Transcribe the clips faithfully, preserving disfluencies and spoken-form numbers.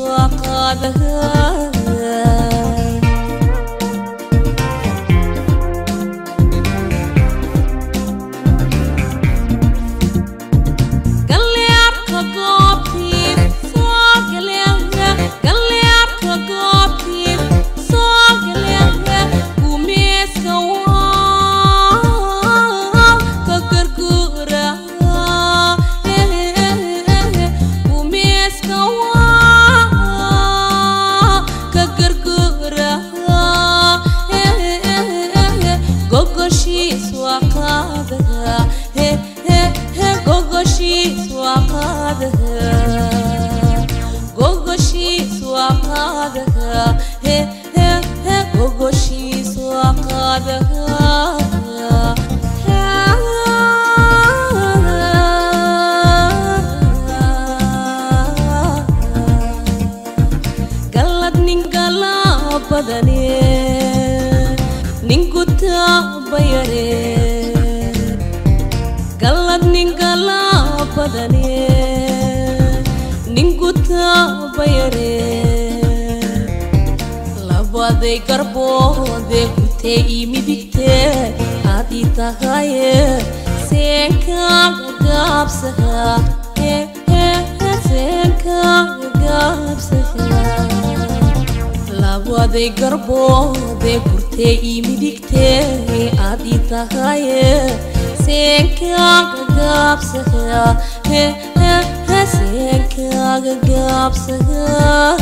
وقادها Gogoshis waqadaha he he he Gogoshis waqadaha Galad ningala badane ninguta bayare Galad ningala badane ninguta bayare labade garbode gute imidigte adi tahaye senka gabsaha he he senka gabsaha labade garbode gute imidigte adi tahaye senka gabsaha he he senka gabsaha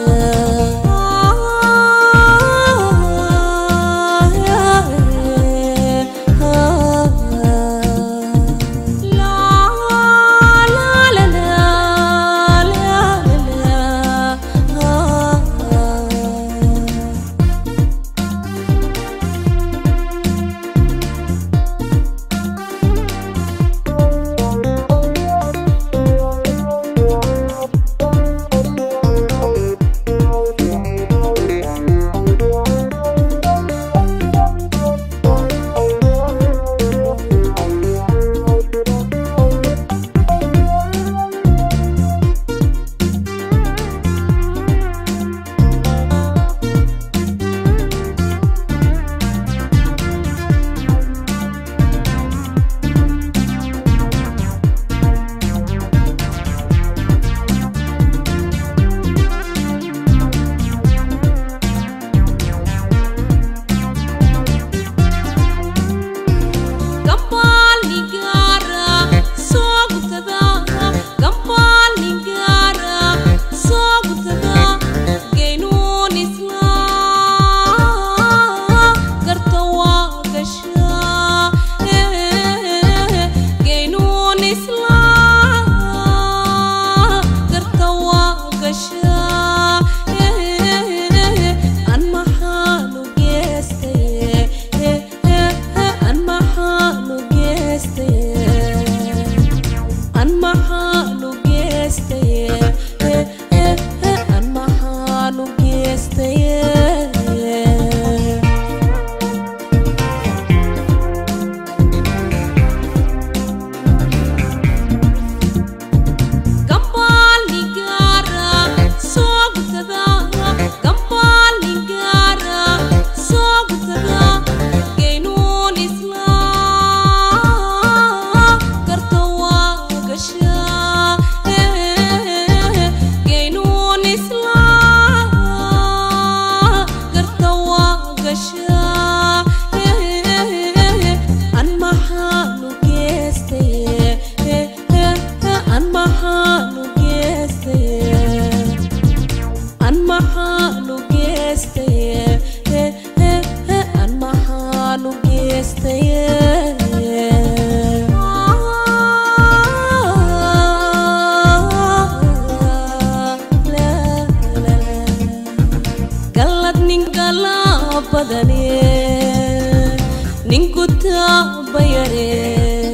ninguta bayare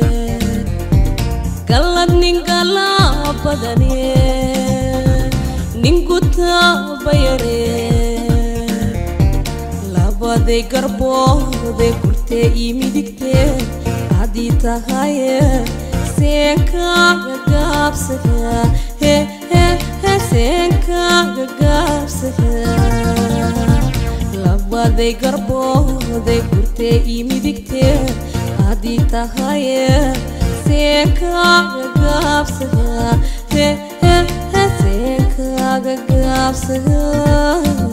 galad ningala badane ninguta bayare labade garbode gurte imidigte adi tahaye senka gabsaha he he he senka gaabsaha labaday garbooday gurtee ii midigtee haddii tahaye seen kaaga gaabsaha seen kaaga gaabsaha